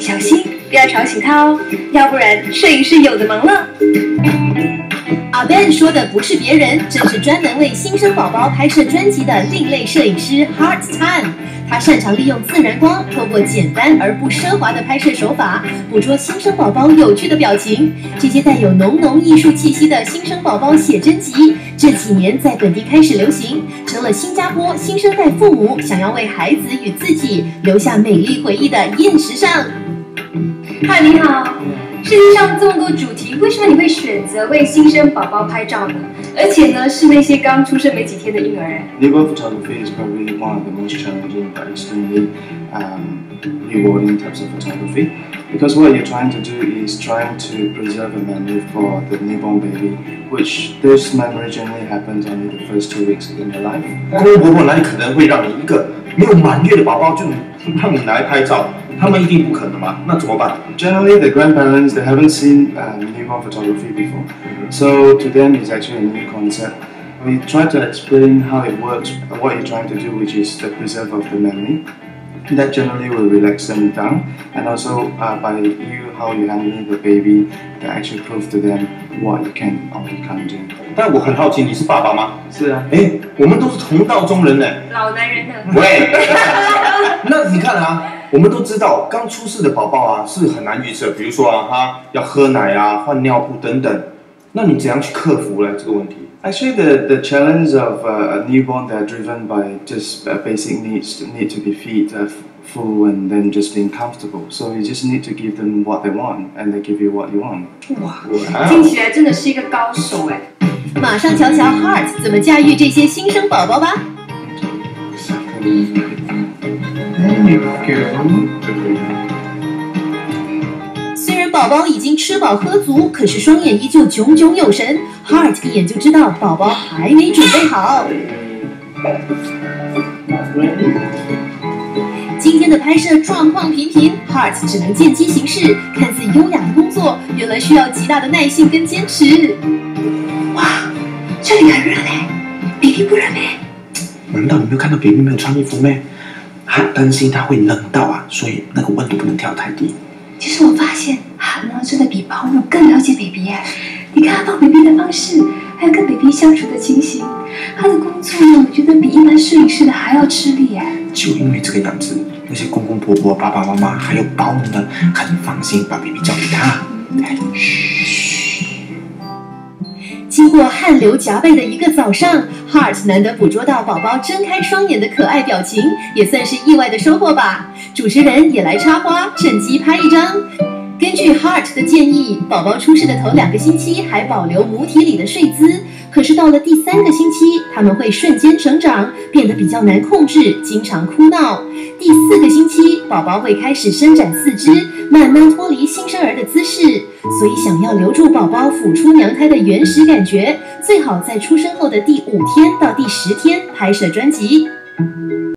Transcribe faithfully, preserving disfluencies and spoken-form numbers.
小心不要吵醒他哦，要不然摄影师有的忙了。阿 Ben 说的不是别人，正是专门为新生宝宝拍摄专辑的另类摄影师 Hart Tan。他擅长利用自然光，透过简单而不奢华的拍摄手法，捕捉新生宝宝有趣的表情。这些带有浓浓艺术气息的新生宝宝写真集，这几年在本地开始流行，成了新加坡新生代父母想要为孩子与自己留下美丽回忆的硬时尚。 嗨，你好。世界上这么多主题，为什么你会选择为新生宝宝拍照呢？而且呢，是那些刚出生没几天的婴儿。 Newborn photography is probably one of the most challenging but extremely um, rewarding types of photography, because what you're trying to do is trying to preserve a memory for the newborn baby, which this memory generally happens only the first two weeks in their life. 公公婆婆哪里可能会让你一个没有满月的宝宝就让你来拍照？他们一定不可能嘛？那怎么办 ？Generally, the grandparents they haven't seen um, newborn photography before, so to them it's actually a new concept. We try to explain how it works, what you're trying to do, which is the preserve of the memory. That generally will relax them down, and also uh, by you how you handling the baby, that actually prove to them what you can or you can't do. 但我很好奇，你是爸爸吗？ 是啊。 哎，我们都是同道中人呢。 老男人呢？ 喂，那你看啊，我们都知道刚出世的宝宝啊是很难预测，比如说啊，他要喝奶啊、换尿布等等。那你怎样去克服呢这个问题？ Actually, the, the challenge of uh, a newborn, they're driven by just uh, basic needs, need to be fed, uh, full, and then just being comfortable. So you just need to give them what they want, and they give you what you want. 哇，听起来真的是一个高手哎！ 马上瞧瞧 Hart 怎么驾驭这些新生宝宝吧。 There you go. 虽然宝宝已经吃饱喝足，可是双眼依旧炯炯有神。Hart 一眼就知道宝宝还没准备好。今天的拍摄状况频频 ，Hart 只能见机行事。看似优雅的工作，原来需要极大的耐性跟坚持。 哇，这里很热嘞 ，baby 不热咩？ 难道你没有看到 baby 没有穿衣服咩？他担心他会冷到啊，所以那个温度不能调太低。 其实我发现韩呢真的比保姆更了解 baby 耶。你看他抱 baby 的方式，还有跟 baby 相处的情形，他的工作呢，我觉得比一般摄影师的还要吃力耶。 就因为这个样子，那些公公婆婆、爸爸妈妈还有保姆呢，很放心把 baby 交给他。嘘。 经过汗流浃背的一个早上 ，Hart 难得捕捉到宝宝睁开双眼的可爱表情，也算是意外的收获吧。主持人也来插花，趁机拍一张。根据 Hart 的建议，宝宝出世的头两个星期还保留母体里的睡姿，可是到了第三个星期，他们会瞬间成长，变得比较难控制，经常哭闹。第四个星期，宝宝会开始伸展四肢，慢慢脱离新生儿的姿势。所以，想要留住宝宝抚出娘胎的原始感觉，最好在出生后的第五天到第十天拍摄专辑。